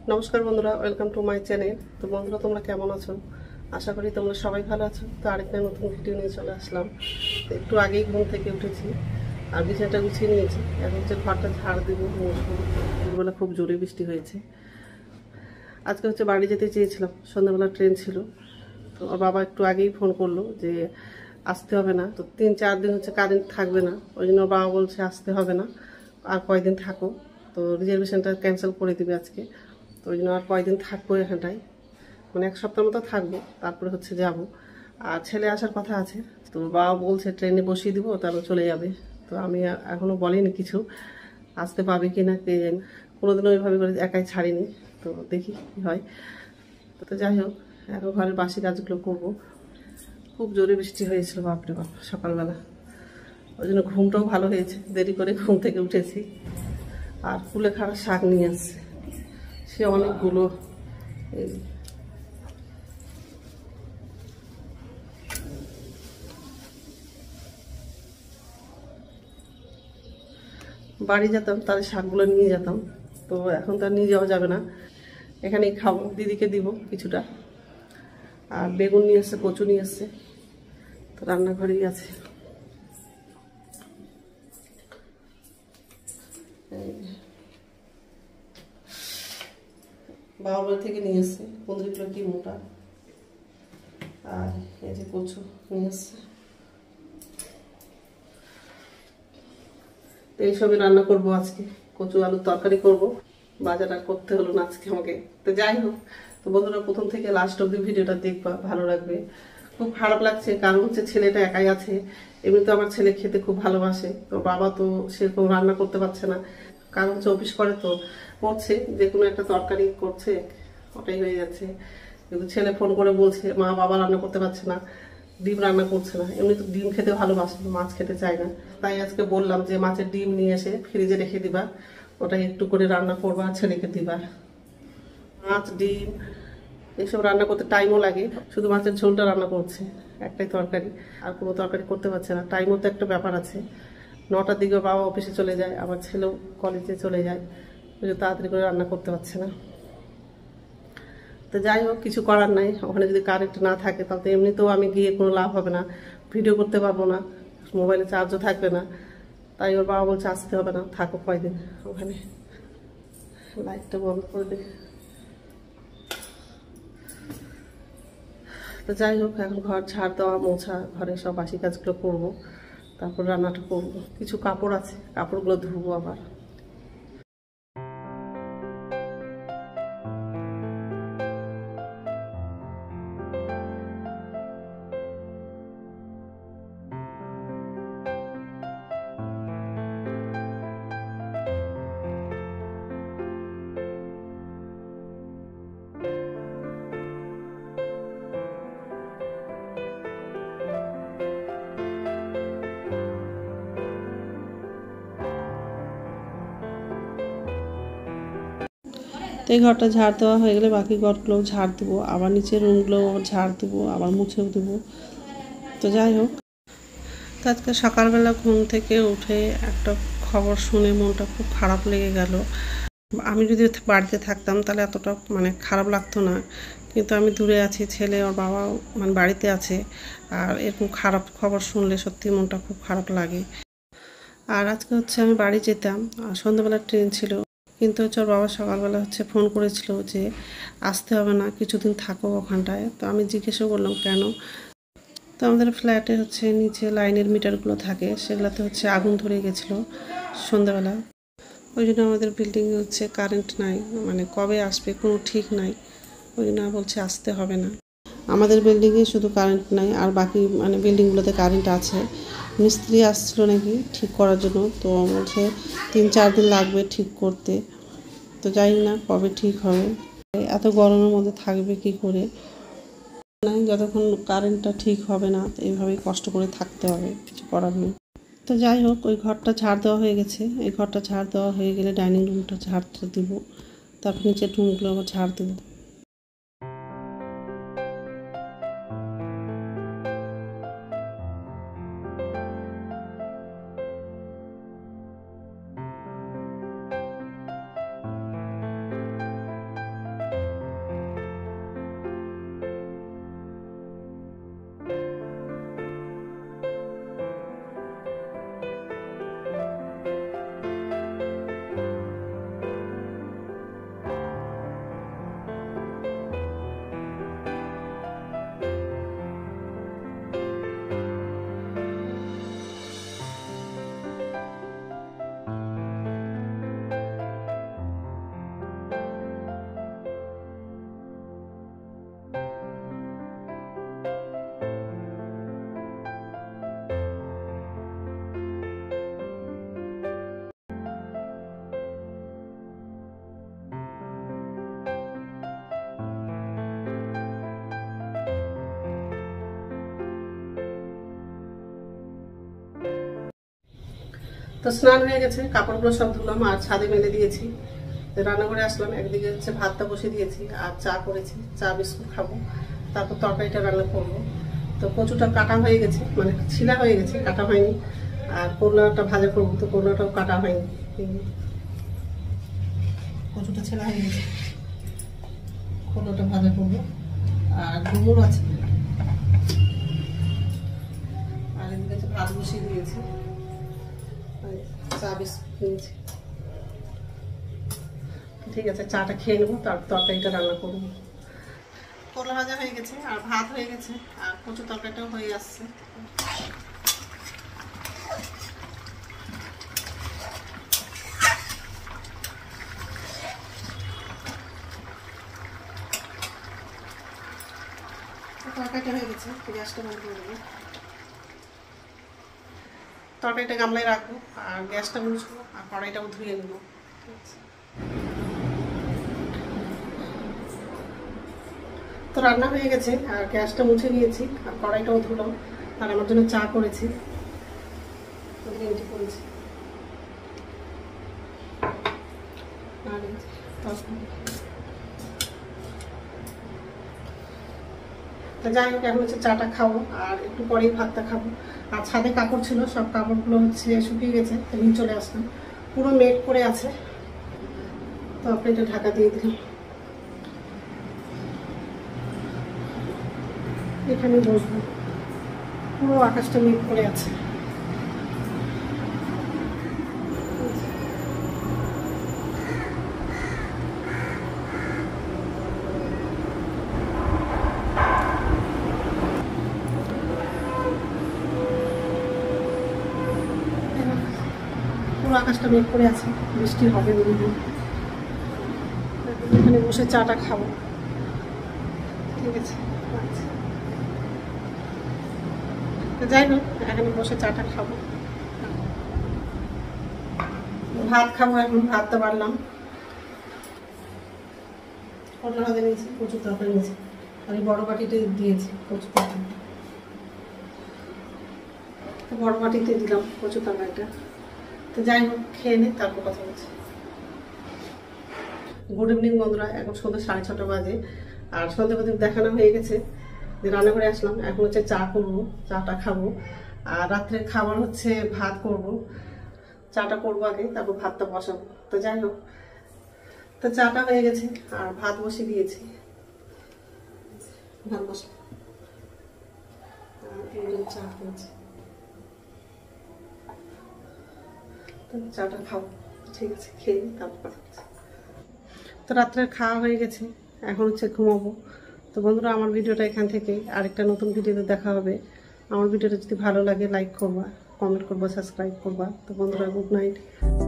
নমস্কার বন্ধুরা, welcome to my channel. তো বন্ধুরা, তোমরা কেমন আছো? আশা করি তোমরা সবাই ভালো আছো। তো আরেকটা নতুন ভিডিও নিয়ে চলে আসলাম। তো একটু আগেই ঘুম থেকে উঠেছি আর বিছানাটা গুছিয়ে নিয়েছি। এখন হচ্ছে ঘরটা ঝাড় দেবো। দুপুরবেলা খুব জোরে বৃষ্টি হয়েছে। আজকে হচ্ছে বাড়ি যেতে চেয়েছিলাম, সন্ধ্যাবেলা ট্রেন ছিল। তো ওর বাবা একটু আগেই ফোন করলো যে আসতে হবে না। তো 3-4 দিন হচ্ছে কারেন্ট থাকবে না, ওই জন্য ওর বাবা বলছে আসতে হবে না, আর কয়দিন থাকো। তো রিজার্ভেশনটা ক্যান্সেল করে দিবে আজকে। তো ওই জন্য আর কয়দিন থাকবো এখানটায়, মানে 1 সপ্তাহ মতো থাকবো, তারপরে হচ্ছে যাব। আর ছেলে আসার কথা আছে, তো বাবা বলছে ট্রেনে বসিয়ে দিব, তারপর চলে যাবে। তো আমি এখনও বলিনি কিছু, আসতে পাবে কি না কে জানি। কোনোদিনও ওইভাবে করে একাই ছাড়িনি, তো দেখি কী হয়। তো যাই হোক, এখন ঘরের বাসি কাজগুলো করবো। খুব জোরে বৃষ্টি হয়েছিল, বাপরে বাপ, সকালবেলা। ওই জন্য ঘুমটাও ভালো হয়েছে, দেরি করে ঘুম থেকে উঠেছি। আর কুলেখাড়া শাক নিয়ে আসছে, সে অনেকগুলো। এই বাড়ি যেতাম, তাহলে শাকগুলো নিয়ে যেতাম। তো এখন তো আর নিয়ে যাওয়া যাবে না, এখানেই খাবো, দিদিকে দিব কিছুটা। আর বেগুন নিয়ে এসছে, কচু নিয়ে এসছে, তো রান্নাঘরেই আছে। বাবা বাড়ি থেকে নিয়ে এসছে 15 কিলো কি মোটা। আর এই যে কচু নিয়ে এসছে। তো এইসবই রান্না করবো আজকে। কচু আলুর তরকারি করব, বাজার আর করতে হলো না আজকে আমাকে। তো যাই হোক, তো বন্ধুরা প্রথম থেকে লাস্ট অব্দি ভিডিওটা দেখবা, ভালো লাগবে। খুব খারাপ লাগছে, কারণ হচ্ছে ছেলেটা একাই আছে। এমনি তো আমার ছেলে খেতে খুব ভালোবাসে, তো বাবা তো সেরকম রান্না করতে পারছে না, কারণ হচ্ছে অফিস করে, তো করছে যে কোনো একটা তরকারি করছে, ওটাই হয়ে যাচ্ছে। কিন্তু ছেলে ফোন করে বলছে মা, বাবা রান্না করতে পারছে না, ডিম রান্না করছে না। এমনি তো ডিম খেতে ভালোবাসে, মাছ খেতে চায় না। তাই আজকে বললাম যে মাছের ডিম নিয়ে এসে ফ্রিজে রেখে দিবা, ওটাই একটু করে রান্না করবা, ছেলেকে দিবা। মাছ ডিম এসব রান্না করতে টাইমও লাগে, শুধু মাছের ঝোলটা রান্না করছে, একটাই তরকারি, আর কোনো তরকারি করতে পারছে না। টাইমও তো একটা ব্যাপার আছে। 9টার দিকে বাবা অফিসে চলে যায়, আমার ছেলেও কলেজে চলে যায়, ওই জন্য তাড়াতাড়ি করে রান্না করতে পারছে না। তো যাই হোক, কিছু করার নাই। ওখানে যদি কারেন্ট না থাকে, তাহলে তো এমনিতেও আমি গিয়ে কোনো লাভ হবে না, ভিডিও করতে পারবো না, মোবাইলে চার্জও থাকবে না। তাই ওর বাবা বলছে আসতে হবে না, থাকো কয়দিন ওখানে। লাইটটা বন্ধ করে দে। তো যাই হোক, এখন ঘর ঝাড় দেওয়া, মোছা, ঘরের সব বাসি কাজগুলো করবো, তারপর রান্নাটা করবো। কিছু কাপড় আছে, কাপড়গুলো ধুবো আবার। তো এই ঘরটা ঝাড় দেওয়া হয়ে গেলে বাকি ঘরগুলোও ঝাড় দেবো, আবার নিচের রুমগুলোও ঝাড় দেবো, আবার মুছেও দেবো। তো যাই হোক, তো আজকে সকালবেলা ঘুম থেকে উঠে একটা খবর শুনে মনটা খুব খারাপ লেগে গেল। আমি যদি বাড়িতে থাকতাম তাহলে এতটা মানে খারাপ লাগতো না, কিন্তু আমি দূরে আছি, ছেলে ওর বাবা মানে বাড়িতে আছে, আর এরকম খারাপ খবর শুনলে সত্যি মনটা খুব খারাপ লাগে। আর আজকে হচ্ছে আমি বাড়ি যেতাম, আর সন্ধ্যাবেলা ট্রেন ছিল, কিন্তু হচ্ছে ওর বাবা সকালবেলা হচ্ছে ফোন করেছিল যে আসতে হবে না, কিছুদিন থাকো ওখানটায়। তো আমি জিজ্ঞেসও করলাম কেন। তো আমাদের ফ্ল্যাটে হচ্ছে নিচে লাইনের মিটারগুলো থাকে, সেগুলোতে হচ্ছে আগুন ধরে গেছিলো সন্ধ্যাবেলা। ওই জন্য আমাদের বিল্ডিংয়ে হচ্ছে কারেন্ট নাই, মানে কবে আসবে কোনো ঠিক নাই। ওই জন্য বলছে আসতে হবে না। আমাদের বিল্ডিংয়ে শুধু কারেন্ট নাই, আর বাকি মানে বিল্ডিংগুলোতে কারেন্ট আছে। মিস্ত্রি আসছিলো নাকি ঠিক করার জন্য, তো বলছে 3-4 দিন লাগবে ঠিক করতে। তো জানি না কবে ঠিক হবে, এত গরমের মধ্যে থাকবে কি করে। যতক্ষণ কারেন্টটা ঠিক হবে না, তো এইভাবেই কষ্ট করে থাকতে হবে, কিছু করার নেই। তো যাই হোক, ওই ঘরটা ঝাড় দেওয়া হয়ে গেছে। এই ঘরটা ঝাড় দেওয়া হয়ে গেলে ডাইনিং রুমটা ঝাড়তে দিব, তারপর নিচের রুমগুলো আবার ঝাড় দেবো। তো স্নান হয়ে গেছে, কাপড়গুলো সব ধুলাম আর ছাদে মেলে দিয়েছি। রান্নাঘরে আসলাম, একদিকে হচ্ছে ভাতটা বসে দিয়েছি আর চা করেছি, চা বিস্কুট খাবো, তারপর তরকারিটা রান্না করবো। তো কচুটা কাটা হয়ে গেছে, মানে ছিলা হয়ে গেছে, কাটা হয়নি। আর করলাটা ভাজা করবো, তো করলাটাও কাটা হয়নি, কচুটা ছেলা হয়ে গেছে, করলাটা ভাজা করবো। আর ডুমুর আছে, আর এদিকে হচ্ছে ভাত বসিয়ে দিয়েছি, চা বিস্কুট নিয়েছি। ঠিক আছে, চাটা খেয়ে নেবো, তারপর তরকারিটা রান্না করবো। করলা ভাজা হয়ে গেছে আর ভাত হয়ে গেছে আর কচু তরকারিটাও হয়ে আসছে। তরকারিটা হয়ে গেছে, গ্যাসটা বন্ধ করে দেবো। তরকারিটা গামলায় রাখবো আর গ্যাসটা মুছবো আর কড়াইটাও ধুয়ে নেবো। তো রান্না হয়ে গেছে আর গ্যাসটা মুছে নিয়েছি আর কড়াইটাও ধুলাম। আর আমার জন্য চা করেছি, করেছি। যাই হোক, এখন হচ্ছে চাটা খাবো আর একটু পরেই ভাতটা খাবো। আর ছাদে কাপড় ছিল, সব কাপড়গুলো হচ্ছে শুকিয়ে গেছে, নিয়ে চলে আসলাম। পুরো মেঘ করে আছে, তো আপনি এটা ঢাকা দিয়ে দিলাম। এখানে বসবো, পুরো আকাশটা মেঘ করে আছে। পুরো আকাশটা মেঘ করে আছে, বৃষ্টি হবে মনে হয়। এখানে বসে চাটা খাবো, ঠিক আছে। যাই হোক, এখানে বসে চাটা খাবো, ভাত খাবো। এখন ভাতটা বাড়লাম, করলা ভাজা নিয়েছি, কচু তরকারি নিয়েছি, আর এই বড় বাটিতে দিয়েছি কচু তরকারি। তো বড় বাটিতে দিলাম কচু তরকারিটা। তো যাই হোক, খেয়ে নিই, তারপর কথা বলছি। গুড ইভিনিং বন্ধুরা, এখন সন্ধ্যা 6:30 বাজে আর সন্ধ্যা প্রদীপ দেখানো হয়ে গেছে। যে রান্না করে আসলাম, এখন হচ্ছে চা করবো, চাটা খাবো। আর রাত্রের খাবার হচ্ছে ভাত করব, চাটা করবো আগে, তারপর ভাতটা বসাবো। তো যাই হোক, তো চাটা হয়ে গেছে আর ভাত বসিয়ে দিয়েছি। ভাত বসা চা হয়েছে, চাটা খাবো, ঠিক আছে, খেয়ে তারপর কথা বলছি। তো রাত্রের খাওয়া হয়ে গেছে, এখন হচ্ছে ঘুমাবো। তো বন্ধুরা, আমার ভিডিওটা এখান থেকে আরেকটা নতুন ভিডিওতে দেখা হবে। আমার ভিডিওটা যদি ভালো লাগে লাইক করবা, কমেন্ট করবা, সাবস্ক্রাইব করবা। তো বন্ধুরা, গুড নাইট।